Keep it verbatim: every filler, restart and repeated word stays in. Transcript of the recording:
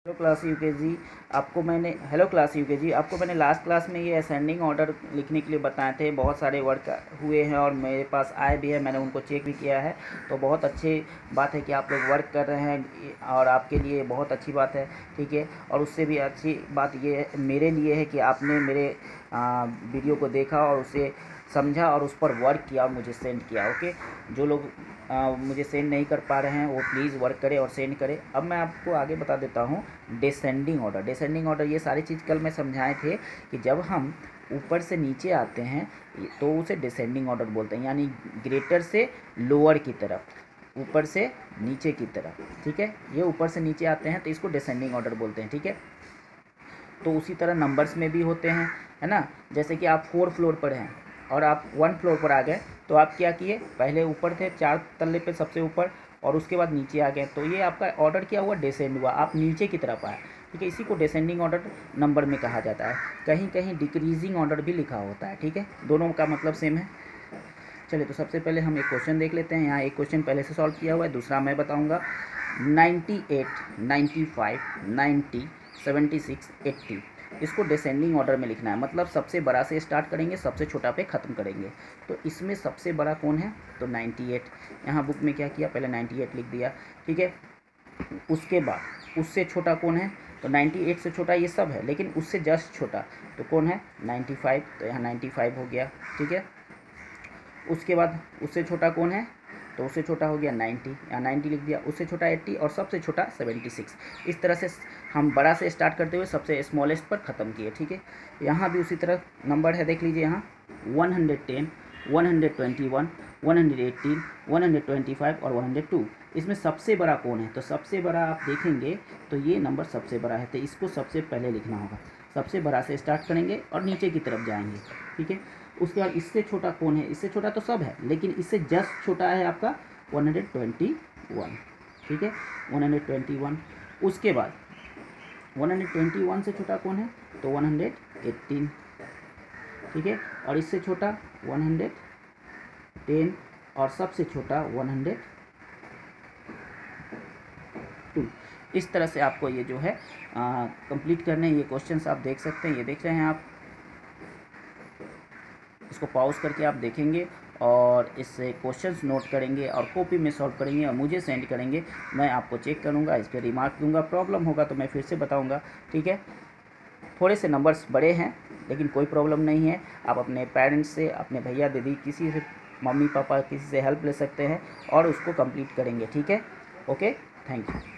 Hello class UKG आपको मैंने hello class UKG आपको मैंने लास्ट क्लास में ये असेंडिंग ऑर्डर लिखने के लिए बताए थे। बहुत सारे वर्क हुए हैं और मेरे पास आए भी है, मैंने उनको चेक भी किया है। तो बहुत अच्छी बात है कि आप लोग वर्क कर रहे हैं और आपके लिए बहुत अच्छी बात है, ठीक है। और उससे भी अच्छी बात ये मेरे लिए है कि आपने मेरे आ, वीडियो को देखा और उसे समझा और उस पर वर्क किया और मुझे सेंड किया। ओके, जो लोग आ, मुझे सेंड नहीं कर पा रहे हैं वो प्लीज़ वर्क करें और सेंड करें। अब मैं आपको आगे बता देता हूँ डिसेंडिंग ऑर्डर। डिसेंडिंग ऑर्डर ये सारी चीज़ कल मैं समझाए थे कि जब हम ऊपर से नीचे आते हैं तो उसे डिसेंडिंग ऑर्डर बोलते हैं, यानी ग्रेटर से लोअर की तरफ, ऊपर से नीचे की तरफ, ठीक है। ये ऊपर से नीचे आते हैं तो इसको डिसेंडिंग ऑर्डर बोलते हैं, ठीक है। तो उसी तरह नंबर्स में भी होते हैं, है ना। जैसे कि आप फोर फ्लोर पर हैं और आप वन फ्लोर पर आ गए तो आप क्या किए, पहले ऊपर थे चार तल्ले पे सबसे ऊपर और उसके बाद नीचे आ गए, तो ये आपका ऑर्डर क्या हुआ, डिसेंड हुआ, आप नीचे की तरफ आए, ठीक है। इसी को डिसेंडिंग ऑर्डर नंबर में कहा जाता है। कहीं कहीं डिक्रीजिंग ऑर्डर भी लिखा होता है, ठीक है। दोनों का मतलब सेम है। चलिए, तो सबसे पहले हम एक क्वेश्चन देख लेते हैं। यहाँ एक क्वेश्चन पहले से सॉल्व किया हुआ है, दूसरा मैं बताऊँगा। Ninety eight, ninety five, ninety, seventy six, eighty, इसको डिसेंडिंग ऑर्डर में लिखना है, मतलब सबसे बड़ा से स्टार्ट करेंगे, सबसे छोटा पे ख़त्म करेंगे। तो इसमें सबसे बड़ा कौन है, तो नाइन्टी एट। यहाँ बुक में क्या किया, पहले नाइन्टी एट लिख दिया, ठीक है। उसके बाद उससे छोटा कौन है, तो नाइन्टी एट से छोटा ये सब है, लेकिन उससे जस्ट छोटा तो कौन है, नाइन्टी फाइव, तो यहाँ नाइन्टी फाइव हो गया, ठीक है। उसके बाद उससे छोटा कौन है, तो उससे छोटा हो गया नाइन्टी, या नाइन्टी लिख दिया। उससे छोटा एट्टी और सबसे छोटा सेवेंटी सिक्स। इस तरह से हम बड़ा से स्टार्ट करते हुए सबसे स्मॉलेस्ट पर ख़त्म किए, ठीक है। यहाँ भी उसी तरह नंबर है, देख लीजिए यहाँ one hundred ten, one hundred twenty one, one hundred eighteen, one hundred twenty five और वन हंड्रेड टू। इसमें सबसे बड़ा कौन है, तो सबसे बड़ा आप देखेंगे तो ये नंबर सबसे बड़ा है, तो इसको सबसे पहले लिखना होगा। सबसे बड़ा से स्टार्ट करेंगे और नीचे की तरफ जाएंगे, ठीक है। उसके बाद इससे छोटा कौन है, इससे छोटा तो सब है, लेकिन इससे जस्ट छोटा है आपका वन हंड्रेड ट्वेंटी वन, ठीक है, वन हंड्रेड ट्वेंटी वन। उसके बाद वन हंड्रेड ट्वेंटी वन से छोटा कौन है, तो वन हंड्रेड एटीन, ठीक है। और इससे छोटा वन हंड्रेड टेन और सबसे छोटा वन हंड्रेड टू। इस तरह से आपको ये जो है कंप्लीट करने ये क्वेश्चंस आप देख सकते हैं। ये देख रहे हैं आप, इसको पॉज करके आप देखेंगे और इससे क्वेश्चंस नोट करेंगे और कॉपी में सॉल्व करेंगे और मुझे सेंड करेंगे। मैं आपको चेक करूंगा, इस पर रिमार्क दूंगा, प्रॉब्लम होगा तो मैं फिर से बताऊंगा, ठीक है। थोड़े से नंबर्स बड़े हैं लेकिन कोई प्रॉब्लम नहीं है। आप अपने पेरेंट्स से, अपने भैया दीदी, किसी से, मम्मी पापा, किसी से हेल्प ले सकते हैं और उसको कंप्लीट करेंगे, ठीक है। Okay, thank you.